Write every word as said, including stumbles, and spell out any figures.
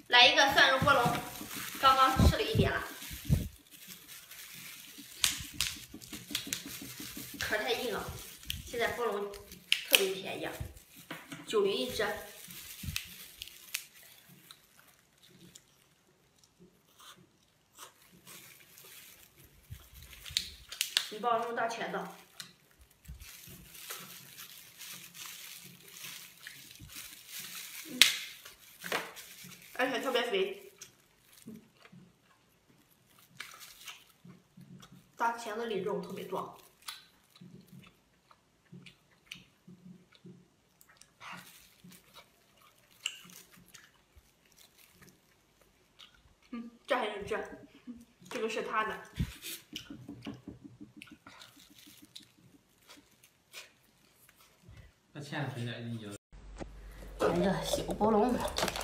来一个蒜蓉波龙，刚刚吃了一点了，壳太硬了。现在波龙特别便宜，九零一只。你帮我弄大钳子。嗯，而且特别肥。大钳子里肉特别多。嗯，这还有这，这个是他的。 那钱回来你就。 来个小波龙。